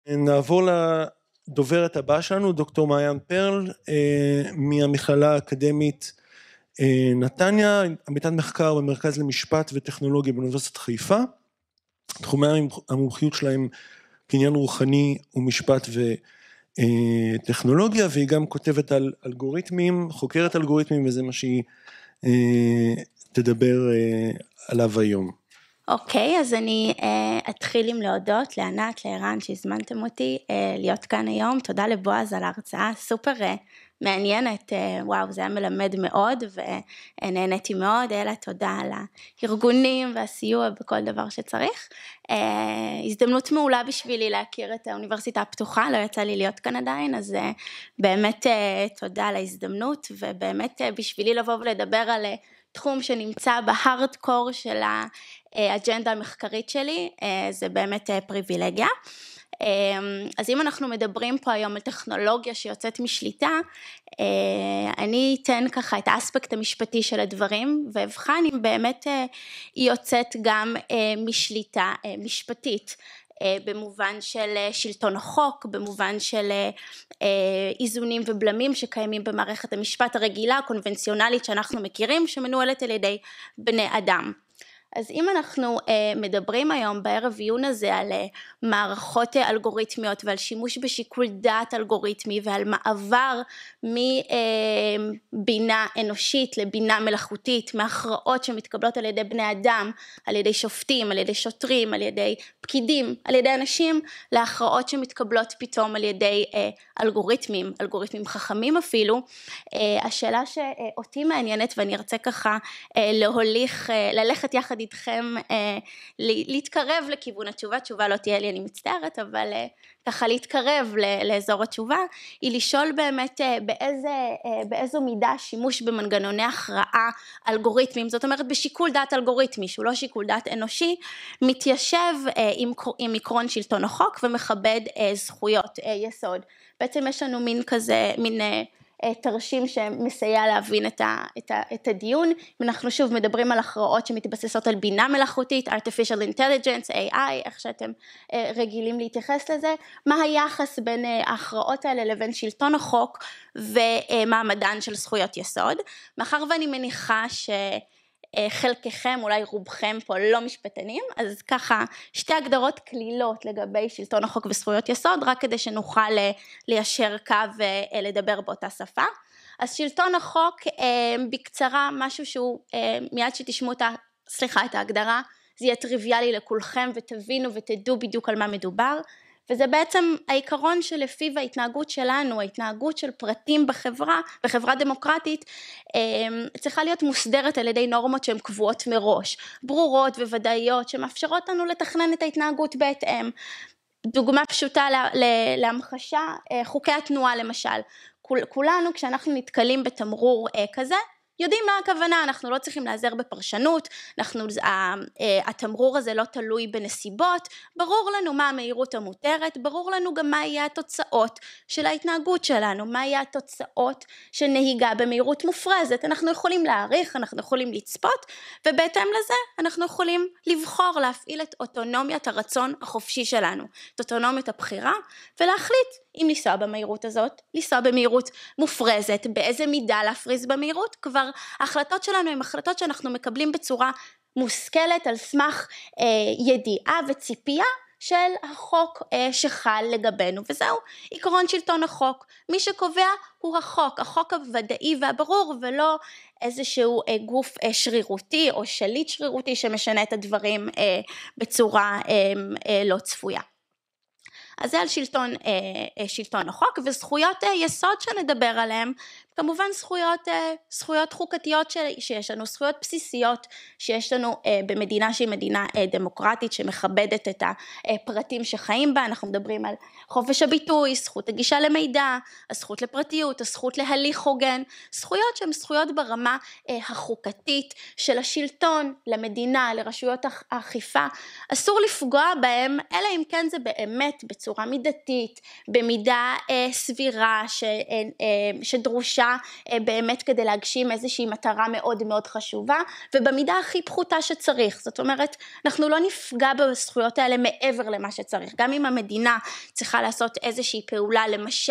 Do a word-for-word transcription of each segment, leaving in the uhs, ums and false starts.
נעבור לדוברת הבאה שלנו, דוקטור מעיין פרל, מהמכללה האקדמית נתניה, עמיתת מחקר במרכז למשפט וטכנולוגיה באוניברסיטת חיפה. תחומי המומחיות שלהם קניין רוחני ומשפט וטכנולוגיה, והיא גם כותבת על אלגוריתמים, חוקרת אלגוריתמים, וזה מה שהיא תדבר עליו היום. אוקיי, אז אני אתחיל עם להודות לענת, לערן שהזמנתם אותי להיות כאן היום. תודה לבועז על ההרצאה, סופר מעניינת, וואו, זה היה מלמד מאוד ונהניתי מאוד. אלה, תודה על הארגונים והסיוע בכל דבר שצריך. הזדמנות מעולה בשבילי להכיר את האוניברסיטה הפתוחה, לא יצא לי להיות כאן עדיין, אז באמת תודה על ההזדמנות, ובאמת בשבילי לבוא ולדבר על תחום שנמצא בהארדקור של האג'נדה המחקרית שלי, זה באמת פריבילגיה. אז אם אנחנו מדברים פה היום על טכנולוגיה שיוצאת משליטה, אני אתן ככה את האספקט המשפטי של הדברים, ואבחן אם באמת היא יוצאת גם משליטה משפטית, במובן של שלטון החוק, במובן של איזונים ובלמים שקיימים במערכת המשפט הרגילה, הקונבנציונלית שאנחנו מכירים, שמנוהלת על ידי בני אדם. אז אם אנחנו מדברים היום בערב עיון הזה על מערכות אלגוריתמיות ועל שימוש בשיקול דעת אלגוריתמי ועל מעבר מבינה אנושית לבינה מלאכותית, מהכרעות שמתקבלות על ידי בני אדם, על ידי שופטים, על ידי שוטרים, על ידי פקידים, על ידי אנשים, להכרעות שמתקבלות פתאום על ידי אלגוריתמים, אלגוריתמים חכמים אפילו, השאלה שאותי מעניינת ואני ארצה ככה להוליך, ללכת יחד איתכם להתקרב לכיוון התשובה, תשובה לא תהיה לי, אני מצטערת, אבל ככה להתקרב לאזור התשובה, היא לשאול באמת באיזה, באיזו מידה שימוש במנגנוני הכרעה אלגוריתמיים, זאת אומרת בשיקול דעת אלגוריתמי, שהוא לא שיקול דעת אנושי, מתיישב עם, עם עקרון שלטון החוק ומכבד זכויות יסוד. בעצם יש לנו מין כזה, מין תרשים שמסייע להבין את, ה, את, ה, את הדיון. אנחנו שוב מדברים על הכרעות שמתבססות על בינה מלאכותית, artificial intelligence, איי איי, איך שאתם רגילים להתייחס לזה, מה היחס בין ההכרעות האלה לבין שלטון החוק ומעמדן של זכויות יסוד. מאחר ואני מניחה ש... חלקכם, אולי רובכם פה לא משפטנים, אז ככה שתי הגדרות כלילות לגבי שלטון החוק וזכויות יסוד, רק כדי שנוכל ליישר קו ולדבר באותה שפה. אז שלטון החוק, בקצרה, משהו שהוא, מיד שתשמעו את, סליחה, את ההגדרה, זה יהיה טריוויאלי לכולכם ותבינו ותדעו בדיוק על מה מדובר, וזה בעצם העיקרון שלפיו ההתנהגות שלנו, ההתנהגות של פרטים בחברה, בחברה דמוקרטית, צריכה להיות מוסדרת על ידי נורמות שהן קבועות מראש, ברורות וודאיות, שמאפשרות לנו לתכנן את ההתנהגות בהתאם. דוגמה פשוטה להמחשה, חוקי התנועה למשל, כולנו כשאנחנו נתקלים בתמרור כזה, יודעים מה הכוונה, אנחנו לא צריכים לעזר בפרשנות, אנחנו, התמרור הזה לא תלוי בנסיבות, ברור לנו מה המהירות המותרת, ברור לנו גם מה יהיה התוצאות של ההתנהגות שלנו, מה יהיה התוצאות של נהיגה במהירות מופרזת, אנחנו יכולים להעריך, אנחנו יכולים לצפות, ובהתאם לזה אנחנו יכולים לבחור להפעיל את אוטונומיית הרצון החופשי שלנו, את אוטונומיית הבחירה, ולהחליט אם לנסוע במהירות הזאת, לנסוע במהירות מופרזת, באיזה מידה להפריז במהירות, כבר ההחלטות שלנו הן החלטות שאנחנו מקבלים בצורה מושכלת על סמך אה, ידיעה וציפייה של החוק אה, שחל לגבינו, וזהו עקרון שלטון החוק. מי שקובע הוא החוק, החוק הוודאי והברור, ולא איזשהו אה, גוף אה, שרירותי או שליט שרירותי שמשנה את הדברים אה, בצורה אה, אה, לא צפויה. אז זה על שלטון, שלטון החוק, וזכויות יסוד שנדבר עליהן, כמובן זכויות, זכויות חוקתיות שיש לנו, זכויות בסיסיות שיש לנו במדינה שהיא מדינה דמוקרטית, שמכבדת את הפרטים שחיים בה. אנחנו מדברים על חופש הביטוי, זכות הגישה למידע, הזכות לפרטיות, הזכות להליך הוגן, זכויות שהן זכויות ברמה החוקתית של השלטון, למדינה, לרשויות האכיפה, אסור לפגוע בהם, אלא אם כן זה באמת בצורה מידתית, במידה סבירה ש, שדרושה פחותה באמת כדי להגשים איזושהי מטרה מאוד מאוד חשובה, ובמידה הכי פחותה שצריך. זאת אומרת, אנחנו לא נפגע בזכויות האלה מעבר למה שצריך. גם אם המדינה צריכה לעשות איזושהי פעולה, למשל,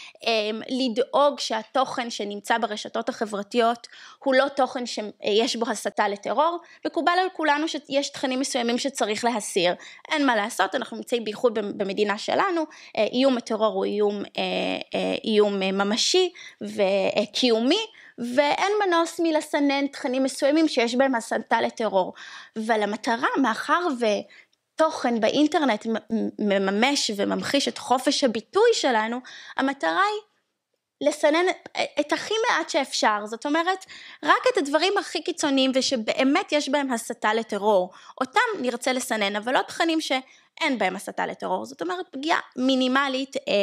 לדאוג שהתוכן שנמצא ברשתות החברתיות הוא לא תוכן שיש בו הסתה לטרור, מקובל על כולנו שיש תכנים מסוימים שצריך להסיר. אין מה לעשות, אנחנו נמצאים בייחוד במדינה שלנו, איום הטרור הוא איום, איום ממשי וקיומי, ואין מנוס מלסנן תכנים מסוימים שיש בהם הסתה לטרור. אבל המטרה, מאחר ותוכן באינטרנט מממש וממחיש את חופש הביטוי שלנו, המטרה היא לסנן את הכי מעט שאפשר. זאת אומרת, רק את הדברים הכי קיצוניים ושבאמת יש בהם הסתה לטרור, אותם נרצה לסנן, אבל לא תכנים שאין בהם הסתה לטרור. זאת אומרת, פגיעה מינימלית אה,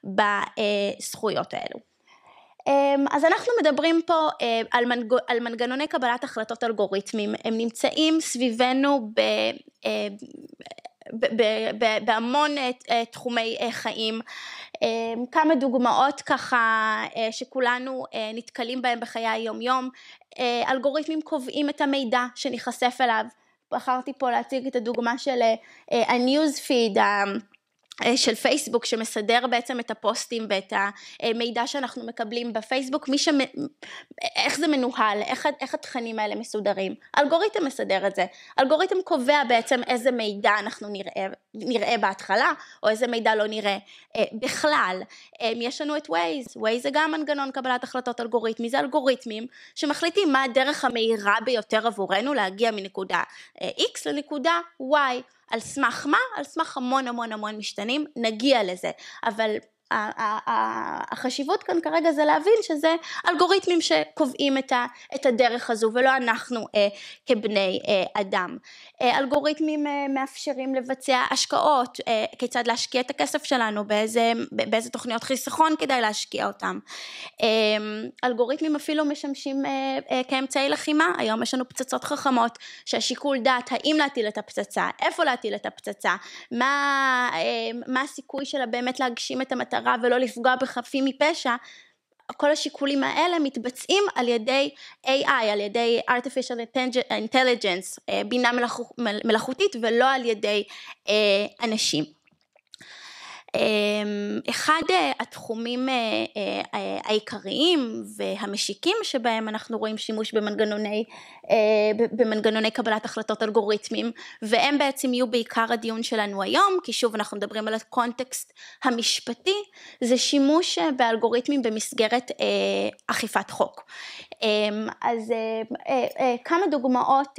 בזכויות האלו. אז אנחנו מדברים פה על, מנג... על מנגנוני קבלת החלטות אלגוריתמיים, הם נמצאים סביבנו ב... ב... ב... ב... בהמון תחומי חיים, כמה דוגמאות ככה שכולנו נתקלים בהם בחיי היום יום. אלגוריתמים קובעים את המידע שנחשף אליו, בחרתי פה להציג את הדוגמה של הניוז פיד, של פייסבוק שמסדר בעצם את הפוסטים ואת המידע שאנחנו מקבלים בפייסבוק, מי שמ... איך זה מנוהל, איך, איך התכנים האלה מסודרים. אלגוריתם מסדר את זה, אלגוריתם קובע בעצם איזה מידע אנחנו נראה, נראה בהתחלה, או איזה מידע לא נראה אה, בכלל. אה, יש לנו את ווייז, ווייז זה גם מנגנון קבלת החלטות אלגוריתמי, זה אלגוריתמים שמחליטים מה הדרך המהירה ביותר עבורנו להגיע מנקודה אה, X לנקודה Y, על סמך מה? על סמך המון המון המון משתנים, נגיע לזה, אבל החשיבות כאן כרגע זה להבין שזה אלגוריתמים שקובעים את הדרך הזו, ולא אנחנו כבני אדם. אלגוריתמים מאפשרים לבצע השקעות, כיצד להשקיע את הכסף שלנו, באיזה, באיזה תוכניות חיסכון כדאי להשקיע אותם. אלגוריתמים אפילו משמשים כאמצעי לחימה, היום יש לנו פצצות חכמות, שהשיקול דעת האם להטיל את הפצצה, איפה להטיל את הפצצה, מה, מה הסיכוי שלה באמת להגשים את המטרה, ולא לפגוע בחפים מפשע, כל השיקולים האלה מתבצעים על ידי איי איי, על ידי artificial intelligence, בינה מלאכותית, ולא על ידי אנשים. אחד התחומים העיקריים והמשיקים שבהם אנחנו רואים שימוש במנגנוני, במנגנוני קבלת החלטות אלגוריתמיים, והם בעצם יהיו בעיקר הדיון שלנו היום, כי שוב אנחנו מדברים על הקונטקסט המשפטי, זה שימוש באלגוריתמים במסגרת אכיפת חוק. אז כמה דוגמאות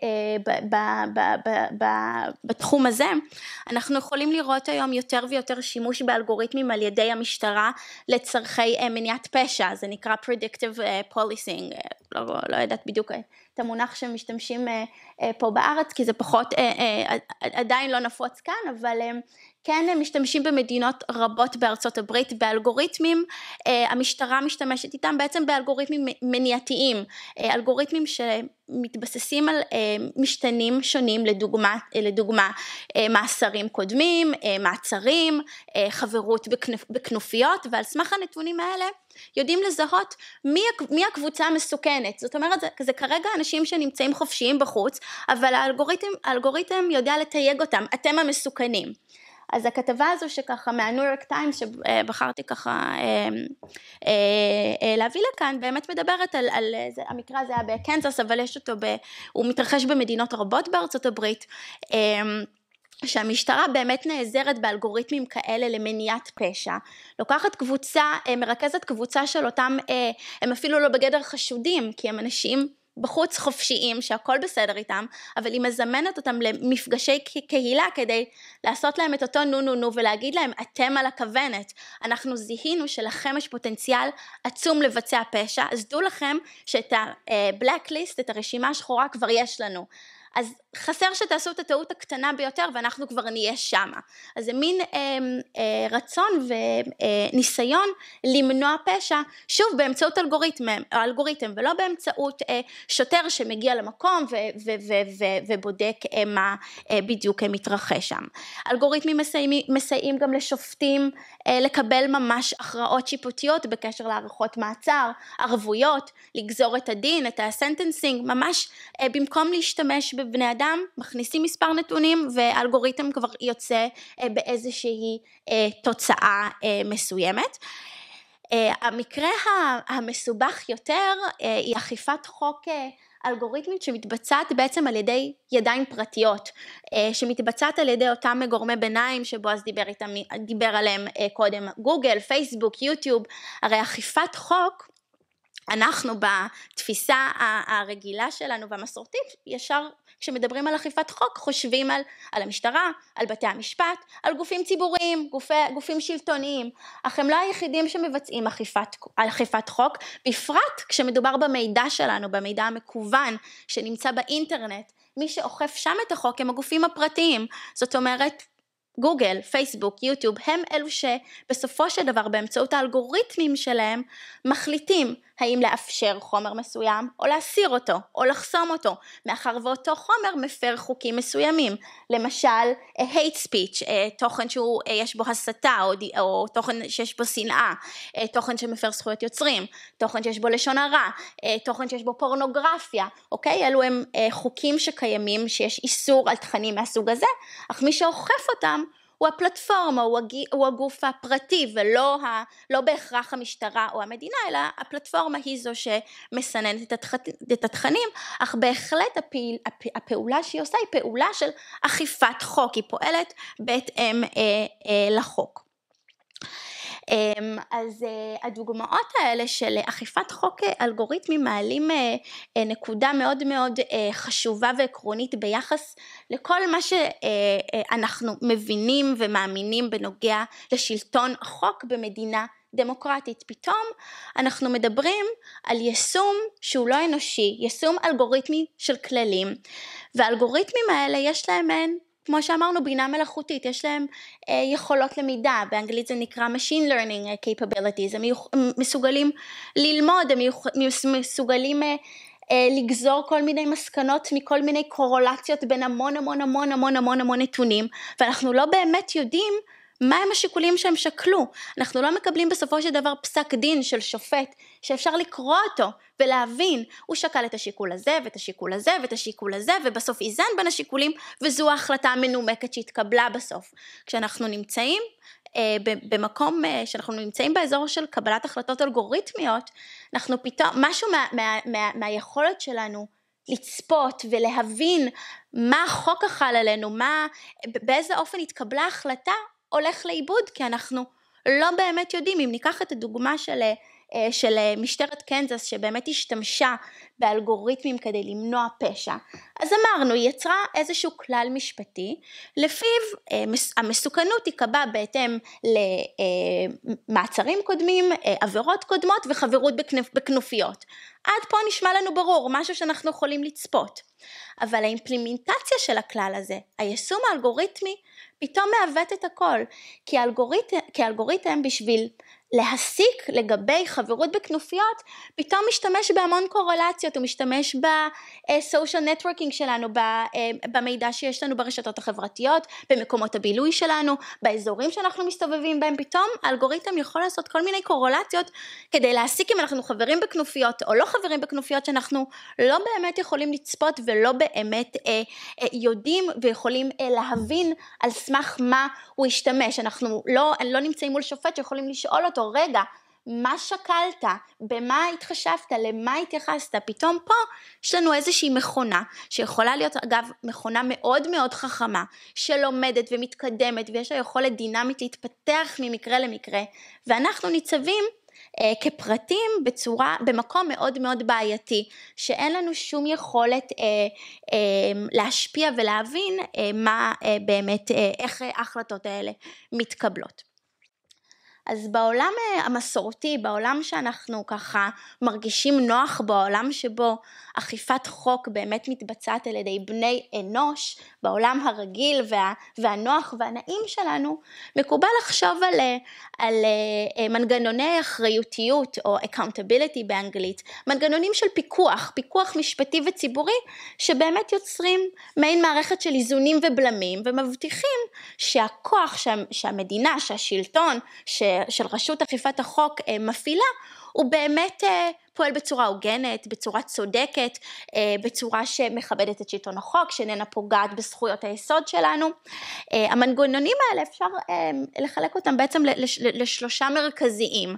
בתחום הזה, אנחנו יכולים לראות היום יותר ויותר שימוש באלגוריתמים על ידי המשטרה לצרכי מניעת פשע, זה נקרא predictive policing, לא, לא יודעת בדיוק את המונח שמשתמשים פה בארץ, כי זה פחות, עדיין לא נפוץ כאן, אבל כן משתמשים במדינות רבות בארצות הברית, באלגוריתמים, המשטרה משתמשת איתם בעצם באלגוריתמים מניעתיים, אלגוריתמים שמתבססים על משתנים שונים, לדוגמה, לדוגמה מאסרים קודמים, מעצרים, חברות בכנופיות, ועל סמך הנתונים האלה יודעים לזהות מי, מי הקבוצה המסוכנת. זאת אומרת, זה, זה כרגע אנשים שנמצאים חופשיים בחוץ, אבל האלגוריתם, האלגוריתם יודע לתייג אותם, אתם המסוכנים. אז הכתבה הזו שככה מהניו יורק טיימס שבחרתי ככה אה, אה, להביא לכאן, באמת מדברת על, על זה, המקרה הזה היה בקנזס, אבל יש אותו, ב, הוא מתרחש במדינות רבות בארצות הברית, אה, שהמשטרה באמת נעזרת באלגוריתמים כאלה למניעת פשע, לוקחת קבוצה, מרכזת קבוצה של אותם, הם אפילו לא בגדר חשודים, כי הם אנשים בחוץ חופשיים, שהכל בסדר איתם, אבל היא מזמנת אותם למפגשי קהילה, כדי לעשות להם את אותו נו נו נו, ולהגיד להם, אתם על הכוונת, אנחנו זיהינו שלכם יש פוטנציאל עצום לבצע פשע, אז דעו לכם שאת ה-blacklist, את הרשימה השחורה כבר יש לנו, אז חסר שתעשו את הטעות הקטנה ביותר ואנחנו כבר נהיה שמה. אז זה מין אה, אה, רצון וניסיון למנוע פשע, שוב באמצעות אלגוריתם, אלגוריתם ולא באמצעות אה, שוטר שמגיע למקום ו, ו, ו, ו, ובודק אה, מה אה, בדיוק מתרחש שם. אלגוריתמים מסייעים, מסייעים גם לשופטים אה, לקבל ממש הכרעות שיפוטיות בקשר לערכות מעצר, ערבויות, לגזור את הדין, את הסנטנסינג, ממש אה, במקום להשתמש בבני אדם, מכניסים מספר נתונים ואלגוריתם כבר יוצא אה, באיזושהי אה, תוצאה אה, מסוימת. אה, המקרה המסובך יותר אה, היא אכיפת חוק אה, אלגוריתמית שמתבצעת בעצם על ידי ידיים פרטיות, שמתבצעת על ידי אותם גורמי ביניים שבועז דיבר, איתם, דיבר עליהם קודם, גוגל, פייסבוק, יוטיוב. הרי אכיפת חוק, אנחנו בתפיסה הרגילה שלנו והמסורתית, ישר כשמדברים על אכיפת חוק חושבים על, על המשטרה, על בתי המשפט, על גופים ציבוריים, גופי, גופים שלטוניים, אך הם לא היחידים שמבצעים אכיפת, אכיפת חוק, בפרט כשמדובר במידע שלנו, במידע המקוון שנמצא באינטרנט. מי שאוכף שם את החוק הם הגופים הפרטיים, זאת אומרת גוגל, פייסבוק, יוטיוב, הם אלו שבסופו של דבר באמצעות האלגוריתמים שלהם מחליטים האם לאפשר חומר מסוים או להסיר אותו או לחסום אותו, מאחר ואותו חומר מפר חוקים מסוימים, למשל hate speech, תוכן שיש בו הסתה או, או תוכן שיש בו שנאה, תוכן שמפר זכויות יוצרים, תוכן שיש בו לשון הרע, תוכן שיש בו פורנוגרפיה, אוקיי? אלו הם חוקים שקיימים שיש איסור על תכנים מהסוג הזה, אך מי שאוכף אותם הוא הפלטפורמה, הוא, הגי, הוא הגוף הפרטי ולא ה, לא בהכרח המשטרה או המדינה, אלא הפלטפורמה היא זו שמסננת את, התכ, את התכנים, אך בהחלט הפעיל, הפ, הפעולה שהיא עושה היא פעולה של אכיפת חוק, היא פועלת בהתאם אה, אה, לחוק. אז הדוגמאות האלה של אכיפת חוק אלגוריתמים מעלים נקודה מאוד מאוד חשובה ועקרונית ביחס לכל מה שאנחנו מבינים ומאמינים בנוגע לשלטון החוק במדינה דמוקרטית. פתאום אנחנו מדברים על יישום שהוא לא אנושי, יישום אלגוריתמי של כללים, והאלגוריתמים האלה יש להם אין כמו שאמרנו, בינה מלאכותית, יש להם אה, יכולות למידה, באנגלית זה נקרא machine learning capabilities, הם יוכ... מסוגלים ללמוד, הם יוכ... מסוגלים אה, אה, לגזור כל מיני מסקנות מכל מיני קורולציות בין המון המון המון המון המון המון נתונים, ואנחנו לא באמת יודעים מה הם השיקולים שהם שקלו. אנחנו לא מקבלים בסופו של דבר פסק דין של שופט שאפשר לקרוא אותו ולהבין, הוא שקל את השיקול הזה ואת השיקול הזה ואת השיקול הזה, ובסוף איזן בין השיקולים, וזו ההחלטה המנומקת שהתקבלה בסוף. כשאנחנו נמצאים אה, במקום, אה, שאנחנו נמצאים באזור של קבלת החלטות אלגוריתמיות, אנחנו פתאום, משהו מה, מה, מה, מהיכולת שלנו לצפות ולהבין מה החוק החל עלינו, מה, באיזה אופן התקבלה החלטה, הולך לאיבוד, כי אנחנו לא באמת יודעים. אם ניקח את הדוגמה של, של משטרת קנזס שבאמת השתמשה באלגוריתמים כדי למנוע פשע, אז אמרנו, היא יצרה איזשהו כלל משפטי, לפיו המסוכנות תיקבע בהתאם למעצרים קודמים, עבירות קודמות וחברות בכנופיות. עד פה נשמע לנו ברור, משהו שאנחנו יכולים לצפות. אבל האימפלימנטציה של הכלל הזה, היישום האלגוריתמי, פתאום מעוות את הכל, כי האלגוריתם, כי האלגוריתם בשביל להסיק לגבי חברות בכנופיות, פתאום משתמש בהמון קורלציות, הוא משתמש בסושיאל נטוורקינג שלנו, במידע שיש לנו ברשתות החברתיות, במקומות הבילוי שלנו, באזורים שאנחנו מסתובבים בהם, פתאום האלגוריתם יכול לעשות כל מיני קורלציות, כדי להסיק אם אנחנו חברים בכנופיות, או לא חברים בכנופיות, שאנחנו לא באמת יכולים לצפות, ולא באמת אה, אה, יודעים, ויכולים אה, להבין על סמך מה הוא ישתמש. אנחנו לא, לא נמצאים מול שופט שיכולים לשאול אותו, רגע, מה שקלת, במה התחשבת, למה התייחסת? פתאום פה יש לנו איזושהי מכונה, שיכולה להיות אגב מכונה מאוד מאוד חכמה, שלומדת ומתקדמת, ויש לה יכולת דינמית להתפתח ממקרה למקרה, ואנחנו ניצבים אה, כפרטים בצורה, במקום מאוד מאוד בעייתי, שאין לנו שום יכולת אה, אה, להשפיע ולהבין אה, מה אה, באמת, אה, איך ההחלטות האלה מתקבלות. אז בעולם המסורתי, בעולם שאנחנו ככה מרגישים נוח, בעולם שבו אכיפת חוק באמת מתבצעת על ידי בני אנוש, בעולם הרגיל וה, והנוח והנעים שלנו, מקובל לחשוב על, על מנגנוני אחריותיות או accountability באנגלית, מנגנונים של פיקוח, פיקוח משפטי וציבורי, שבאמת יוצרים מעין מערכת של איזונים ובלמים, ומבטיחים שהכוח שה, שהמדינה, שהשלטון, ש, של רשות אכיפת החוק מפעילה, הוא באמת פועל בצורה הוגנת, בצורה צודקת, בצורה שמכבדת את שלטון החוק, שאיננה פוגעת בזכויות היסוד שלנו. המנגנונים האלה אפשר לחלק אותם בעצם לשלושה מרכזיים,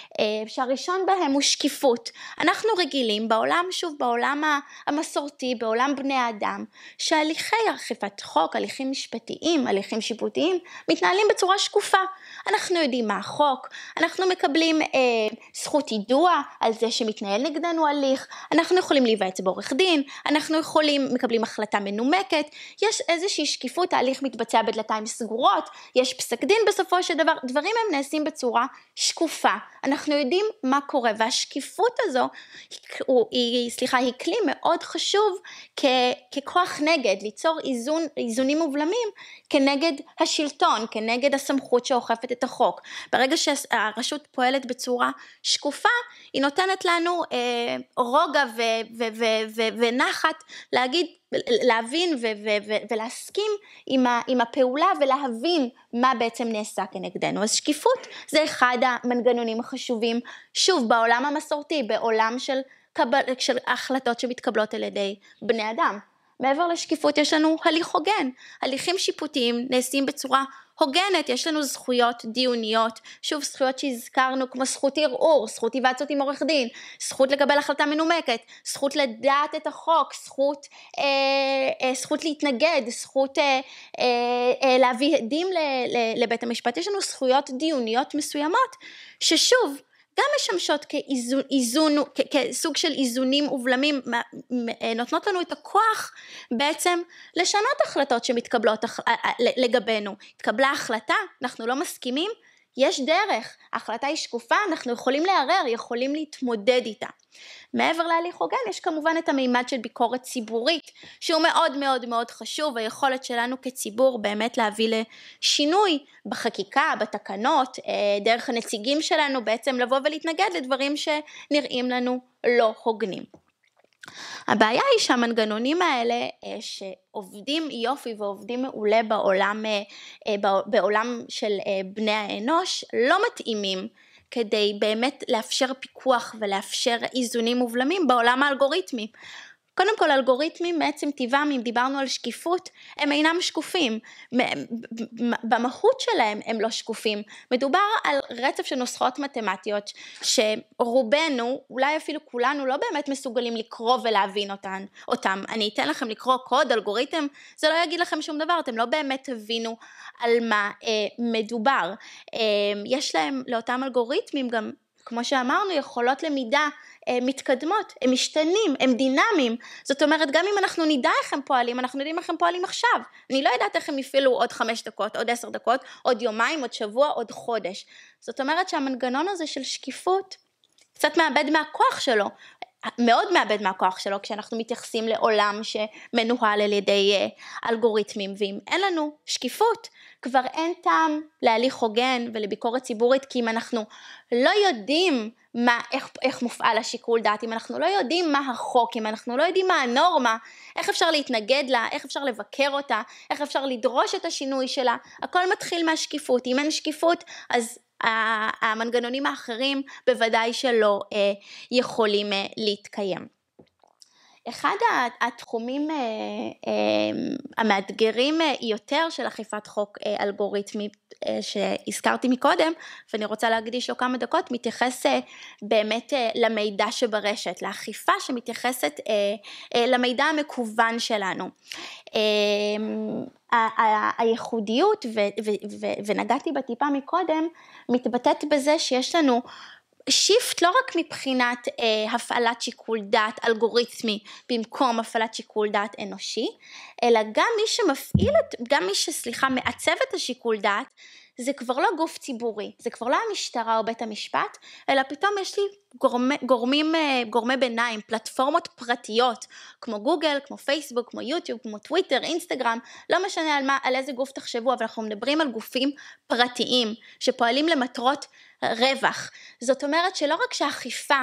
שהראשון בהם הוא שקיפות. אנחנו רגילים בעולם, שוב בעולם המסורתי, בעולם בני האדם, שהליכי אכיפת חוק, הליכים משפטיים, הליכים שיפוטיים, מתנהלים בצורה שקופה. אנחנו יודעים מה החוק, אנחנו מקבלים אה, זכות יידוע על זה שמתנהל נגדנו הליך, אנחנו יכולים להיוועץ בעורך דין, אנחנו יכולים, מקבלים החלטה מנומקת, יש איזושהי שקיפות, ההליך מתבצע בדלתיים סגורות, יש פסק דין בסופו של דבר, דברים הם נעשים בצורה שקופה, אנחנו יודעים מה קורה, והשקיפות הזו, היא, היא, סליחה, היא כלי מאוד חשוב כ, ככוח נגד, ליצור איזון, איזונים ובלמים כנגד השלטון, כנגד הסמכות שאוכפת את החוק. ברגע שהרשות פועלת בצורה שקופה, היא נותנת לנו אה, רוגע ו, ו, ו, ו, ונחת להגיד, להבין ו, ו, ו, ולהסכים עם, ה, עם הפעולה ולהבין מה בעצם נעשה כנגדנו. אז שקיפות זה אחד המנגנונים החשובים, שוב בעולם המסורתי, בעולם של, קבל, של החלטות שמתקבלות על ידי בני אדם. מעבר לשקיפות יש לנו הליך הוגן, הליכים שיפוטיים נעשים בצורה הוגנת, יש לנו זכויות דיוניות, שוב זכויות שהזכרנו כמו זכות ערעור, זכות היוועצות עם עורך דין, זכות לקבל החלטה מנומקת, זכות לדעת את החוק, זכות, אה, אה, זכות להתנגד, זכות אה, אה, להביא עדים לבית המשפט, יש לנו זכויות דיוניות מסוימות, ששוב, גם משמשות כאיזון, איזון, כסוג של איזונים ובלמים, נותנות לנו את הכוח בעצם לשנות החלטות שמתקבלות לגבינו. התקבלה החלטה, אנחנו לא מסכימים, יש דרך, ההחלטה היא שקופה, אנחנו יכולים לערער, יכולים להתמודד איתה. מעבר להליך הוגן, יש כמובן את המימד של ביקורת ציבורית, שהוא מאוד מאוד מאוד חשוב, היכולת שלנו כציבור באמת להביא לשינוי בחקיקה, בתקנות, דרך הנציגים שלנו בעצם לבוא ולהתנגד לדברים שנראים לנו לא הוגנים. הבעיה היא שהמנגנונים האלה שעובדים יופי ועובדים מעולה בעולם, בעולם של בני האנוש לא מתאימים כדי באמת לאפשר פיקוח ולאפשר איזונים ובלמים בעולם האלגוריתמי. קודם כל, אלגוריתמים בעצם טבעם, אם דיברנו על שקיפות, הם אינם שקופים. במהות שלהם הם לא שקופים. מדובר על רצף של נוסחאות מתמטיות, שרובנו, אולי אפילו כולנו, לא באמת מסוגלים לקרוא ולהבין אותן, אותם. אני אתן לכם לקרוא קוד, אלגוריתם, זה לא יגיד לכם שום דבר, אתם לא באמת תבינו על מה אה, מדובר. אה, יש להם, לאותם אלגוריתמים גם, כמו שאמרנו, יכולות למידה מתקדמות, הם משתנים, הם דינמיים, זאת אומרת גם אם אנחנו נדע איך הם פועלים, אנחנו יודעים איך הם פועלים עכשיו, אני לא יודעת איך הם יפעלו עוד חמש דקות, עוד עשר דקות, עוד יומיים, עוד שבוע, עוד חודש, זאת אומרת שהמנגנון הזה של שקיפות, קצת מאבד מהכוח שלו, מאוד מאבד מהכוח שלו, כשאנחנו מתייחסים לעולם שמנוהל על ידי אלגוריתמים, ואם אין לנו שקיפות, כבר אין טעם להליך הוגן ולביקורת ציבורית, כי אם אנחנו לא יודעים מה, איך, איך מופעל השיקול דעת, אם אנחנו לא יודעים מה החוק, אם אנחנו לא יודעים מה הנורמה, איך אפשר להתנגד לה, איך אפשר לבקר אותה, איך אפשר לדרוש את השינוי שלה, הכל מתחיל מהשקיפות, אם אין שקיפות, אז המנגנונים האחרים בוודאי שלא אה, יכולים אה, להתקיים. אחד התחומים אה, אה, המאתגרים אה, יותר של אכיפת חוק אה, אלגוריתמי אה, שהזכרתי מקודם, ואני רוצה להקדיש לו כמה דקות, מתייחס אה, באמת אה, למידע שברשת, לאכיפה שמתייחסת אה, אה, למידע המקוון שלנו. אה, הייחודיות, ונגעתי בטיפה מקודם, מתבטאת בזה שיש לנו שיפט לא רק מבחינת אה, הפעלת שיקול דעת אלגוריתמי במקום הפעלת שיקול דעת אנושי, אלא גם מי שמפעיל, את, גם מי שסליחה מעצב את השיקול דעת, זה כבר לא גוף ציבורי, זה כבר לא המשטרה או בית המשפט, אלא פתאום יש לי גורמי, גורמים, גורמי ביניים, פלטפורמות פרטיות, כמו גוגל, כמו פייסבוק, כמו יוטיוב, כמו טוויטר, אינסטגרם, לא משנה על, מה, על איזה גוף תחשבו, אבל אנחנו מדברים על גופים פרטיים, שפועלים למטרות רווח. זאת אומרת שלא רק שהאכיפה,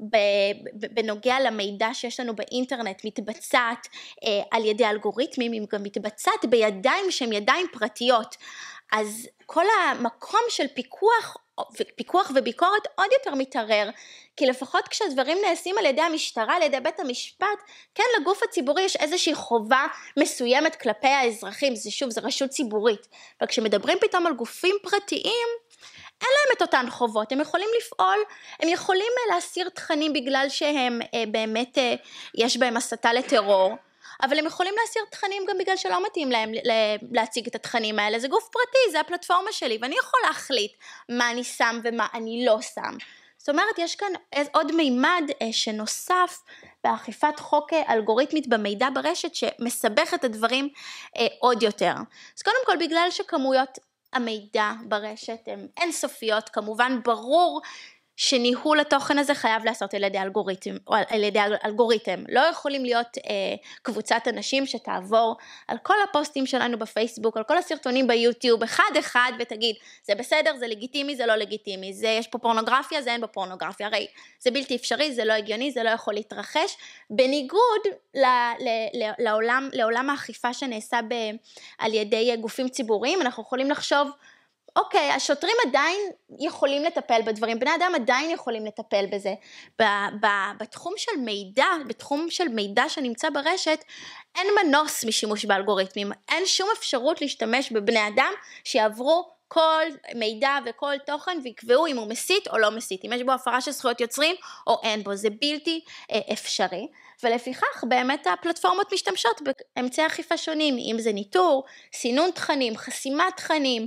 בנוגע למידע שיש לנו באינטרנט מתבצעת אה, על ידי אלגוריתמים, היא גם מתבצעת בידיים שהן ידיים פרטיות, אז כל המקום של פיקוח, פיקוח וביקורת עוד יותר מתערר, כי לפחות כשהדברים נעשים על ידי המשטרה, על ידי בית המשפט, כן, לגוף הציבורי יש איזושהי חובה מסוימת כלפי האזרחים, זה שוב, זה רשות ציבורית, אבל כשמדברים פתאום על גופים פרטיים, אין להם את אותן חובות, הם יכולים לפעול, הם יכולים להסיר תכנים בגלל שהם באמת, יש בהם הסתה לטרור, אבל הם יכולים להסיר תכנים גם בגלל שלא מתאים להם להציג את התכנים האלה, זה גוף פרטי, זה הפלטפורמה שלי, ואני יכול להחליט מה אני שם ומה אני לא שם. זאת אומרת, יש כאן עוד מימד שנוסף באכיפת חוק אלגוריתמית במידע ברשת, שמסבך את הדברים עוד יותר. אז קודם כל, בגלל שכמויות המידע ברשת הן אינסופיות, כמובן ברור שניהול התוכן הזה חייב לעשות על ידי אלגוריתם, או על ידי אלגוריתם. לא יכולים להיות אה, קבוצת אנשים שתעבור על כל הפוסטים שלנו בפייסבוק, על כל הסרטונים ביוטיוב, אחד אחד, ותגיד, זה בסדר, זה לגיטימי, זה לא לגיטימי, זה, יש פה פורנוגרפיה, זה אין פה פורנוגרפיה, הרי זה בלתי אפשרי, זה לא הגיוני, זה לא יכול להתרחש, בניגוד ל, ל, ל, לעולם, לעולם האכיפה שנעשה ב, על ידי גופים ציבוריים, אנחנו יכולים לחשוב, אוקיי, השוטרים עדיין יכולים לטפל בדברים, בני אדם עדיין יכולים לטפל בזה. בתחום של מידע, בתחום של מידע שנמצא ברשת, אין מנוס משימוש באלגוריתמים, אין שום אפשרות להשתמש בבני אדם שיעברו כל מידע וכל תוכן ויקבעו אם הוא מסית או לא מסית, אם יש בו הפרה של זכויות יוצרים או אין בו, זה בלתי אפשרי. ולפיכך באמת הפלטפורמות משתמשות באמצעי אכיפה שונים, אם זה ניטור, סינון תכנים, חסימת תכנים,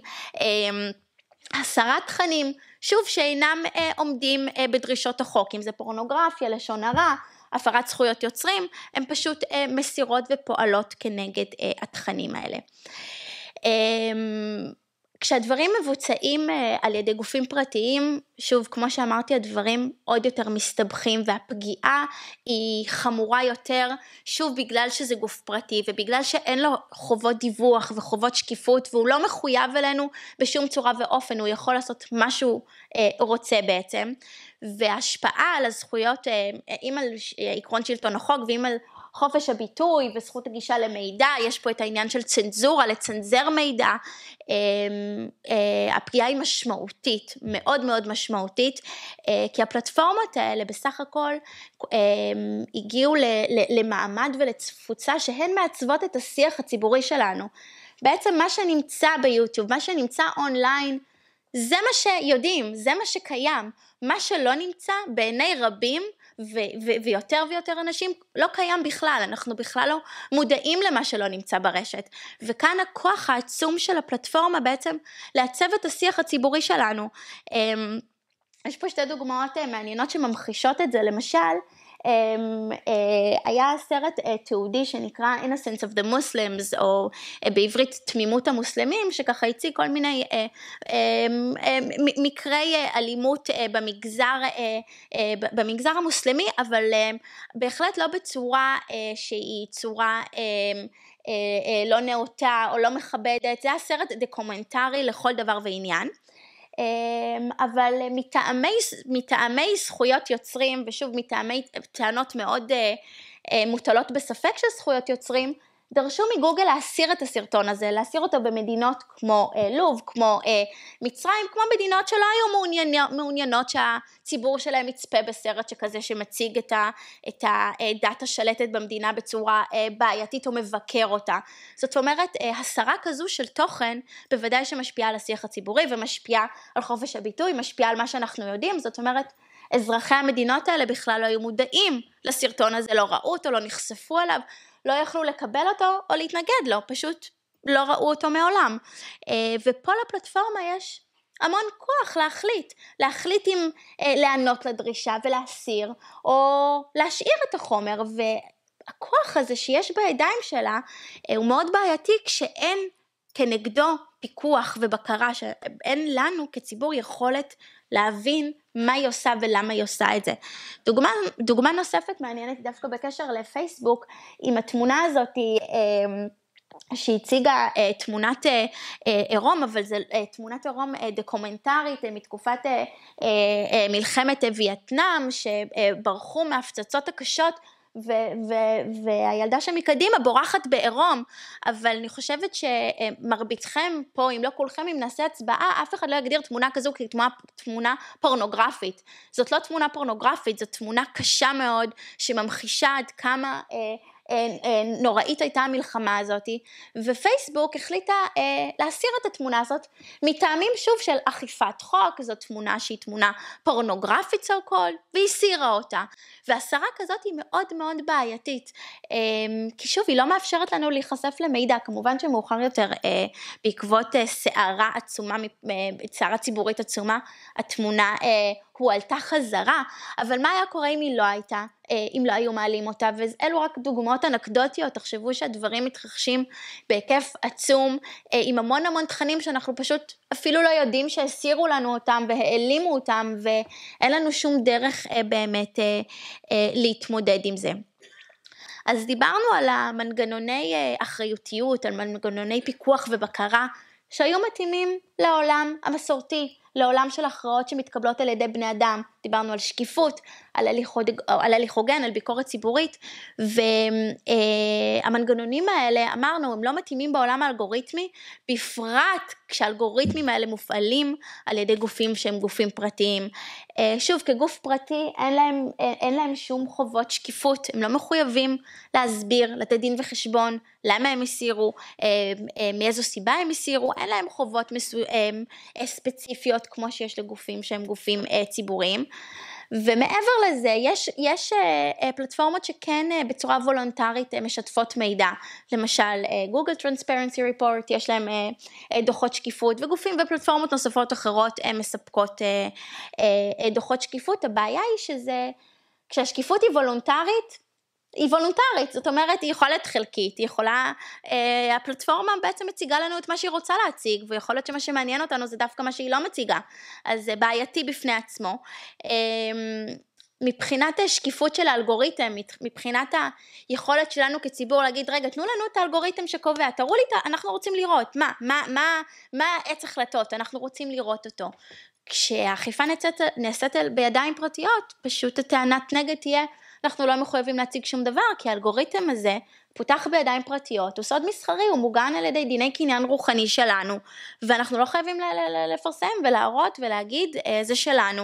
הסרת תכנים, שוב שאינם עומדים בדרישות החוק, אם זה פורנוגרפיה, לשון הרע, הפרת זכויות יוצרים, הן פשוט מסירות ופועלות כנגד התכנים האלה. כשהדברים מבוצעים על ידי גופים פרטיים, שוב, כמו שאמרתי, הדברים עוד יותר מסתבכים, והפגיעה היא חמורה יותר, שוב, בגלל שזה גוף פרטי, ובגלל שאין לו חובות דיווח וחובות שקיפות, והוא לא מחויב אלינו בשום צורה ואופן, הוא יכול לעשות מה שהוא אה, רוצה בעצם, וההשפעה על הזכויות, אה, אם על עקרון שלטון החוק, ואם על חופש הביטוי וזכות הגישה למידע, יש פה את העניין של צנזורה, לצנזר מידע, הפגיעה היא משמעותית, מאוד מאוד משמעותית, כי הפלטפורמות האלה בסך הכל הגיעו למעמד ולתפוצה שהן מעצבות את השיח הציבורי שלנו. בעצם מה שנמצא ביוטיוב, מה שנמצא אונליין, זה מה שיודעים, זה מה שקיים, מה שלא נמצא בעיני רבים, ו- ו- ויותר ויותר אנשים לא קיים בכלל, אנחנו בכלל לא מודעים למה שלא נמצא ברשת, וכאן הכוח העצום של הפלטפורמה בעצם לעצב את השיח הציבורי שלנו. יש פה שתי דוגמאות מעניינות שממחישות את זה, למשל, היה סרט תיעודי שנקרא Innocence of the Muslims, או בעברית תמימות המוסלמים, שככה הציג כל מיני מקרי אלימות במגזר, במגזר המוסלמי, אבל בהחלט לא בצורה שהיא צורה לא נאותה או לא מכבדת, זה היה סרט דוקומנטרי לכל דבר ועניין. אבל מטעמי, מטעמי זכויות יוצרים, ושוב מטעמי טענות מאוד מוטלות בספק של זכויות יוצרים, דרשו מגוגל להסיר את הסרטון הזה, להסיר אותו במדינות כמו לוב, כמו מצרים, כמו מדינות שלא היו מעוניינות, מעוניינות שהציבור שלהם יצפה בסרט שכזה שמציג את, ה, את הדת השלטת במדינה בצורה בעייתית או מבקר אותה. זאת אומרת, הסרה כזו של תוכן בוודאי שמשפיעה על השיח הציבורי ומשפיעה על חופש הביטוי, משפיעה על מה שאנחנו יודעים, זאת אומרת, אזרחי המדינות האלה בכלל לא היו מודעים לסרטון הזה, לא ראו אותו, לא נחשפו אליו, לא יכלו לקבל אותו או להתנגד לו, פשוט לא ראו אותו מעולם. ופה לפלטפורמה יש המון כוח להחליט, להחליט אם לענות לדרישה ולהסיר, או להשאיר את החומר, והכוח הזה שיש בידיים שלה הוא מאוד בעייתי כשאין כנגדו פיקוח ובקרה, שאין לנו כציבור יכולת להבין מה היא עושה ולמה היא עושה את זה. דוגמה, דוגמה נוספת מעניינת דווקא בקשר לפייסבוק, עם התמונה הזאת שהציגה תמונת עירום, אבל זה תמונת עירום דוקומנטרית מתקופת מלחמת וייטנאם, שברחו מהפצצות הקשות, ו- ו- והילדה שמקדימה בורחת בעירום, אבל אני חושבת שמרביתכם פה, אם לא כולכם, אם נעשה הצבעה, אף אחד לא יגדיר תמונה כזו כתמונה תמונה פורנוגרפית. זאת לא תמונה פורנוגרפית, זאת תמונה קשה מאוד, שממחישה עד כמה אה, אה, אה, נוראית הייתה המלחמה הזאת, ופייסבוק החליטה אה, להסיר את התמונה הזאת, מטעמים שוב של אכיפת חוק. זאת תמונה שהיא תמונה פורנוגרפית so called, והסירה אותה, והסרה כזאת היא מאוד מאוד בעייתית, אה, כי שוב היא לא מאפשרת לנו להיחשף למידע. כמובן שמאוחר יותר אה, בעקבות אה, סערה עצומה, אה, סערה ציבורית עצומה, התמונה אה, הועלתה חזרה, אבל מה היה קורה אם היא לא הייתה, אם לא היו מעלים אותה? ואלו רק דוגמאות אנקדוטיות. תחשבו שהדברים מתרחשים בהיקף עצום, עם המון המון תכנים שאנחנו פשוט אפילו לא יודעים שהסירו לנו אותם והעלימו אותם, ואין לנו שום דרך באמת להתמודד עם זה. אז דיברנו על המנגנוני אחריותיות, על מנגנוני פיקוח ובקרה, שהיו מתאימים לעולם המסורתי, לעולם של הכרעות שמתקבלות על ידי בני אדם. דיברנו על שקיפות, על הליך, על הליך הוגן, על ביקורת ציבורית, והמנגנונים האלה, אמרנו, הם לא מתאימים בעולם האלגוריתמי, בפרט כשהאלגוריתמים האלה מופעלים על ידי גופים שהם גופים פרטיים. שוב, כגוף פרטי אין להם, אין להם שום חובות שקיפות, הם לא מחויבים להסביר, לתת דין וחשבון, למה הם הסירו, מאיזו סיבה הם הסירו, אין להם חובות מסו... ספציפיות כמו שיש לגופים שהם גופים ציבוריים. ומעבר לזה, יש, יש פלטפורמות שכן בצורה וולונטרית משתפות מידע, למשל גוגל Transparency Report, יש להם דוחות שקיפות, וגופים ופלטפורמות נוספות אחרות הם מספקות דוחות שקיפות. הבעיה היא שזה, כשהשקיפות היא וולונטרית, היא וולונטרית, זאת אומרת, היא יכולה להיות חלקית, היא יכולה, אה, הפלטפורמה בעצם מציגה לנו את מה שהיא רוצה להציג, ויכול להיות שמה שמעניין אותנו זה דווקא מה שהיא לא מציגה, אז זה בעייתי בפני עצמו. אה, מבחינת השקיפות של האלגוריתם, מבחינת היכולת שלנו כציבור להגיד, רגע, תנו לנו את האלגוריתם שקובע, תראו לי, אנחנו רוצים לראות, מה, מה, מה, מה עץ החלטות, אנחנו רוצים לראות אותו. כשהאכיפה נעשית, נעשית בידיים פרטיות, פשוט הטענת נגד תהיה, אנחנו לא מחויבים להציג שום דבר, כי האלגוריתם הזה פותח בידיים פרטיות, הוא סוד מסחרי, הוא מוגן על ידי דיני קניין רוחני שלנו, ואנחנו לא חייבים לפרסם ולהראות ולהגיד, זה שלנו.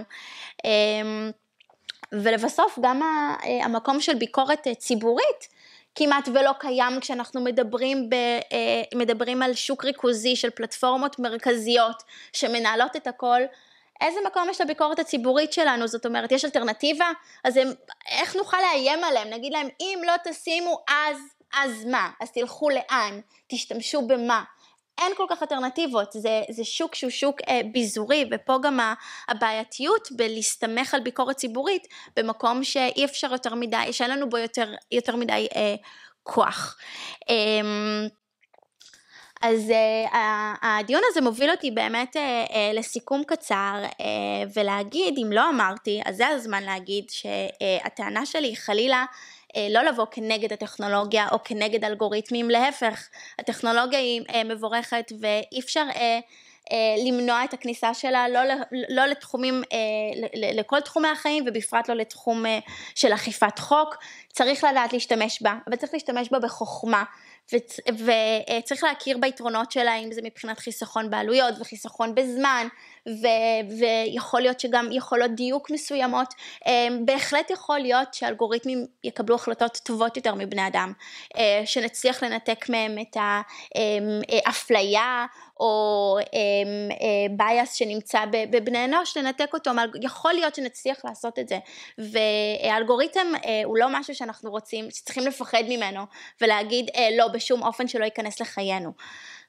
ולבסוף גם המקום של ביקורת ציבורית, כמעט ולא קיים כשאנחנו מדברים, ב, מדברים על שוק ריכוזי של פלטפורמות מרכזיות שמנהלות את הכל. איזה מקום יש לביקורת הציבורית שלנו? זאת אומרת, יש אלטרנטיבה? אז הם, איך נוכל לאיים עליהם? נגיד להם, אם לא תשימו, אז, אז מה? אז תלכו לאן? תשתמשו במה? אין כל כך אלטרנטיבות, זה, זה שוק שהוא שוק אה, ביזורי, ופה גם הבעייתיות בלהסתמך על ביקורת ציבורית, במקום שאי אפשר יותר מדי, שאין לנו בו יותר, יותר מדי אה, כוח. אה, אז uh, הדיון הזה מוביל אותי באמת uh, uh, לסיכום קצר, uh, ולהגיד, אם לא אמרתי, אז זה הזמן להגיד שהטענה שלי חלילה uh, לא לבוא כנגד הטכנולוגיה או כנגד אלגוריתמים, להפך, הטכנולוגיה היא uh, מבורכת ואי אפשר uh, uh, למנוע את הכניסה שלה, לא, לא לתחומים, uh, לכל תחומי החיים ובפרט לא לתחום uh, של אכיפת חוק. צריך לדעת להשתמש בה, אבל צריך להשתמש בה בחוכמה, וצריך להכיר ביתרונות שלה, אם זה מבחינת חיסכון בעלויות וחיסכון בזמן, ויכול להיות שגם יכולות דיוק מסוימות. בהחלט יכול להיות שאלגוריתמים יקבלו החלטות טובות יותר מבני אדם, שנצליח לנתק מהם את האפליה או בייס שנמצא בבני אנוש, לנתק אותו. יכול להיות שנצליח לעשות את זה, והאלגוריתם הוא לא משהו שאנחנו רוצים, שצריכים לפחד ממנו ולהגיד לא, בשום אופן שלא ייכנס לחיינו.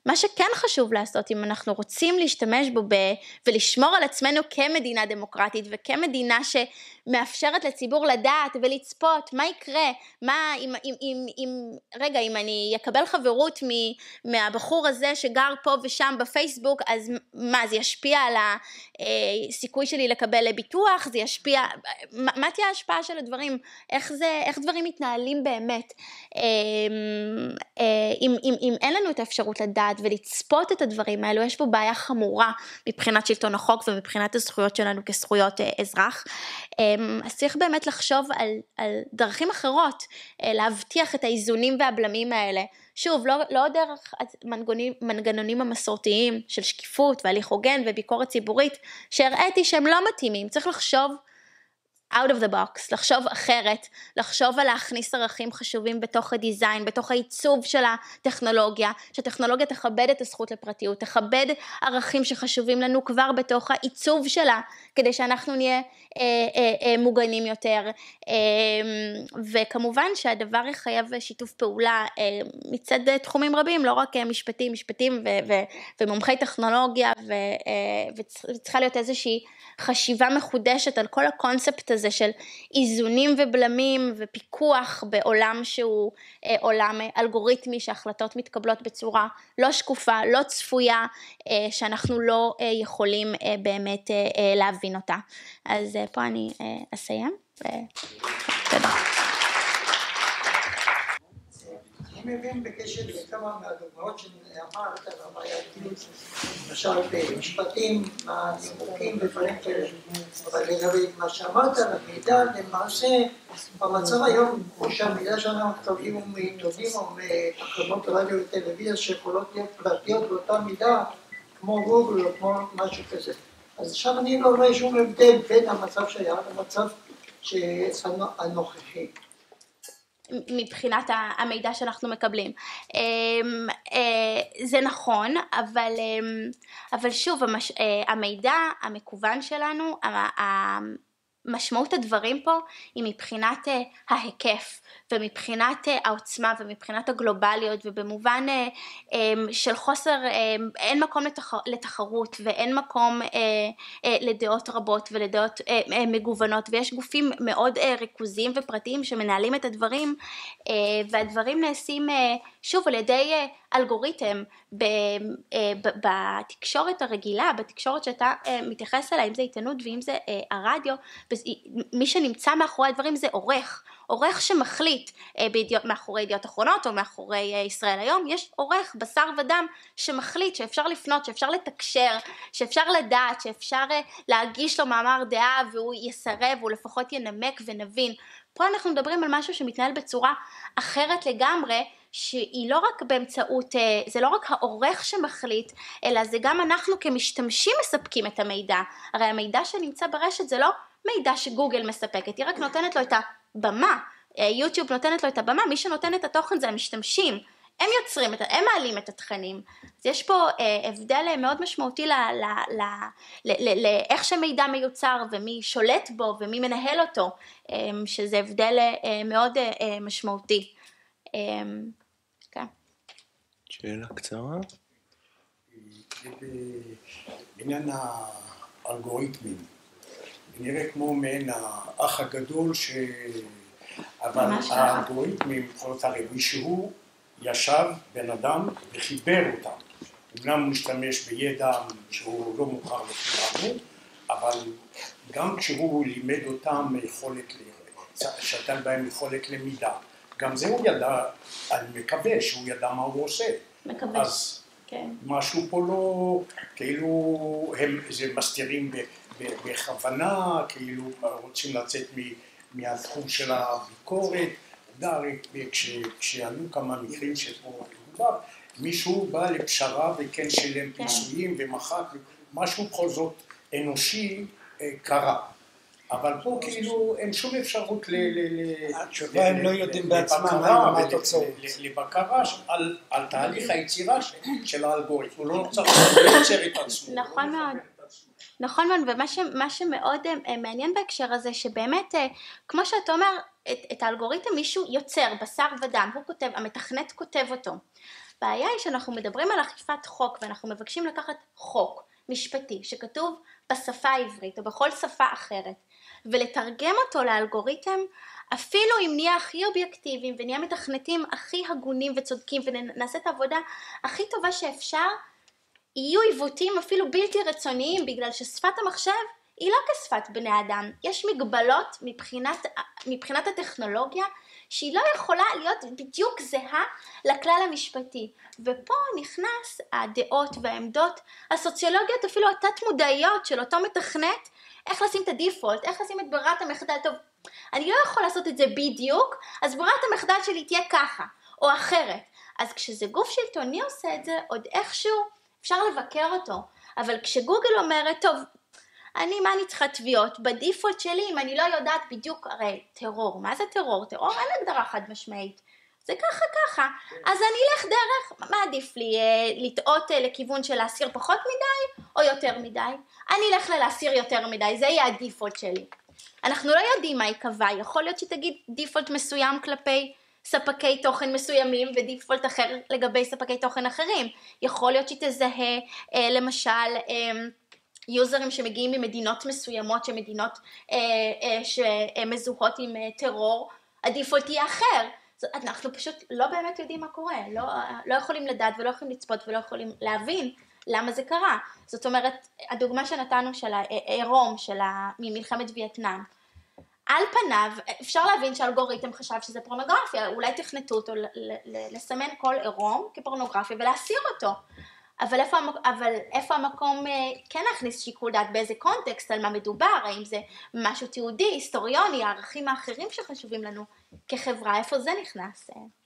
מה שכן חשוב לעשות, אם אנחנו רוצים להשתמש בו ב... ולשמור על עצמנו כמדינה דמוקרטית, וכמדינה שמאפשרת לציבור לדעת ולצפות, מה יקרה, מה, אם, אם, אם, אם, רגע, אם אני אקבל חברות מ, מהבחור הזה שגר פה ושם בפייסבוק, אז מה, זה ישפיע על הסיכוי שלי לקבל ביטוח, זה ישפיע, מה, מה תהיה ההשפעה של הדברים, איך זה, איך דברים מתנהלים באמת, אם, אם, אם אין לנו את האפשרות לדעת ולצפות את הדברים האלו, יש פה בעיה חמורה מבחינת שלטון החוק ומבחינת הזכויות שלנו כזכויות אזרח. אז צריך באמת לחשוב על, על דרכים אחרות, להבטיח את האיזונים והבלמים האלה. שוב, לא, לא דרך מנגנונים, מנגנונים המסורתיים של שקיפות והליך הוגן וביקורת ציבורית, שהראיתי שהם לא מתאימים. צריך לחשוב out of the box, לחשוב אחרת, לחשוב על להכניס ערכים חשובים בתוך הדיזיין, בתוך העיצוב של הטכנולוגיה, שהטכנולוגיה תכבד את הזכות לפרטיות, תכבד ערכים שחשובים לנו כבר בתוך העיצוב שלה, כדי שאנחנו נהיה אה, אה, אה, מוגנים יותר, אה, וכמובן שהדבר יחייב שיתוף פעולה אה, מצד תחומים רבים, לא רק משפטים, משפטים ו- ו- ומומחי טכנולוגיה, ו- אה, וצריכה להיות איזושהי חשיבה מחודשת על כל הקונספט הזה של איזונים ובלמים ופיקוח בעולם שהוא אה, עולם אלגוריתמי, שהחלטות מתקבלות בצורה לא שקופה, לא צפויה, אה, שאנחנו לא אה, יכולים אה, באמת אה, אה, להבין אותה. אז אה, פה אני אה, אסיים. ותודה. אני מבין בקשר לכמה מהדוגמאות שאמרת, הבעייתיות, למשל במשפטים, הנימוקים ודברים כאלה, אבל לגבי מה שאמרת על המידע, למעשה במצב היום, כמו שהמידע שאנחנו מקבלים הוא מעיתונים או מתחנות רדיו וטלוויזיה שיכולות להיות פרטיות באותה מידה, כמו גוגל או כמו משהו כזה. אז עכשיו אני לא רואה שום הבדל בין המצב שהיה למצב הנוכחי. מבחינת המידע שאנחנו מקבלים. זה נכון, אבל, אבל שוב, המידע המקוון שלנו, משמעות הדברים פה היא מבחינת ההיקף ומבחינת העוצמה ומבחינת הגלובליות, ובמובן של חוסר, אין מקום לתחרות ואין מקום לדעות רבות ולדעות מגוונות, ויש גופים מאוד ריכוזיים ופרטיים שמנהלים את הדברים, והדברים נעשים שוב על ידי אלגוריתם בתקשורת הרגילה, בתקשורת שאתה מתייחס אליה, אם זה עיתונות ואם זה הרדיו, מי שנמצא מאחורי הדברים זה עורך, עורך שמחליט בידיעות, מאחורי ידיעות אחרונות או מאחורי ישראל היום, יש עורך בשר ודם שמחליט שאפשר לפנות, שאפשר לתקשר, שאפשר לדעת, שאפשר להגיש לו מאמר דעה והוא יסרב, הוא לפחות ינמק ונבין. פה אנחנו מדברים על משהו שמתנהל בצורה אחרת לגמרי, שהיא לא רק באמצעות, זה לא רק העורך שמחליט, אלא זה גם אנחנו כמשתמשים מספקים את המידע. הרי המידע שנמצא ברשת זה לא מידע שגוגל מספקת, היא רק נותנת לו את הבמה, יוטיוב נותנת לו את הבמה, מי שנותן את התוכן זה המשתמשים, הם יוצרים, הם מעלים את התכנים. אז יש פה אה, הבדל מאוד משמעותי לאיך שמידע מיוצר ומי שולט בו ומי מנהל אותו, אה, שזה הבדל אה, מאוד אה, משמעותי. אה, כן. שאלה קצרה. בעניין האלגוריתמים, נראה כמו מעין האח הגדול, ש... אבל האלגוריתמים, בכל זאת הרי מישהו ישב בן אדם וחיבר אותם. אומנם הוא משתמש בידע שהוא לא מוכר לכולנו, אבל גם כשהוא לימד אותם יכולת, שתל בהם יכולת למידה, גם זה הוא ידע, אני מקווה שהוא ידע מה הוא עושה. מקווה. אז כן. משהו פה לא, כאילו הם זה מסתירים בכוונה, כאילו רוצים לצאת מהתחום של הביקורת. כשעלו כמה מקרים שפה מדובר, מישהו בא לפשרה וכן שלם פיצויים ומחק, משהו בכל זאת אנושי קרה. אבל פה כאילו אין שום אפשרות התשובה הם לא יודעים בעצמם מה התוצאות. לבקרה על תהליך היצירה של האלגוריתם. הוא לא צריך לייצר את עצמו. נכון מאוד. נכון מאוד, ומה ש, מה שמאוד מעניין בהקשר הזה, שבאמת, כמו שאתה אומר, את, את האלגוריתם מישהו יוצר, בשר ודם, הוא כותב, המתכנת כותב אותו. הבעיה היא שאנחנו מדברים על אכיפת חוק, ואנחנו מבקשים לקחת חוק משפטי שכתוב בשפה העברית או בכל שפה אחרת, ולתרגם אותו לאלגוריתם, אפילו אם נהיה הכי אובייקטיביים ונהיה מתכנתים הכי הגונים וצודקים ונעשה את העבודה הכי טובה שאפשר, יהיו עיוותים אפילו בלתי רצוניים, בגלל ששפת המחשב היא לא כשפת בני אדם. יש מגבלות מבחינת, מבחינת הטכנולוגיה שהיא לא יכולה להיות בדיוק זהה לכלל המשפטי. ופה נכנס הדעות והעמדות הסוציולוגיות, אפילו התת מודעיות של אותו מתכנת, איך לשים את הדיפולט, איך לשים את ברירת המחדל. טוב, אני לא יכול לעשות את זה בדיוק, אז ברירת המחדל שלי תהיה ככה או אחרת. אז כשזה גוף שלטוני עושה את זה, עוד איכשהו אפשר לבקר אותו. אבל כשגוגל אומרת, טוב, אני, מה אני צריכה תביעות? בדיפולט שלי, אם אני לא יודעת בדיוק, הרי טרור, מה זה טרור? טרור אין הגדרה חד משמעית. זה ככה ככה. אז אני אלך דרך, מה עדיף לי? לטעות לכיוון של להסיר פחות מדי או יותר מדי? אני אלך להסיר יותר מדי, זה יהיה הדיפולט שלי. אנחנו לא יודעים מה יקבע, יכול להיות שתגיד דיפולט מסוים כלפי ספקי תוכן מסוימים ודיפולט אחר לגבי ספקי תוכן אחרים. יכול להיות שתזהה למשל יוזרים שמגיעים ממדינות מסוימות, שמדינות שמזוהות עם טרור, הדיפולט יהיה אחר. אנחנו פשוט לא באמת יודעים מה קורה, לא, לא יכולים לדעת ולא יכולים לצפות ולא יכולים להבין למה זה קרה. זאת אומרת, הדוגמה שנתנו של העירום של ממלחמת וייטנאם, על פניו אפשר להבין שהאלגוריתם חשב שזה פורנוגרפיה, אולי תכנתו אותו לסמן כל עירום כפורנוגרפיה ולהסיר אותו. אבל איפה, אבל איפה המקום כן להכניס שיקול דעת, באיזה קונטקסט, על מה מדובר, האם זה משהו תיעודי, היסטוריוני, הערכים האחרים שחשובים לנו כחברה, איפה זה נכנס?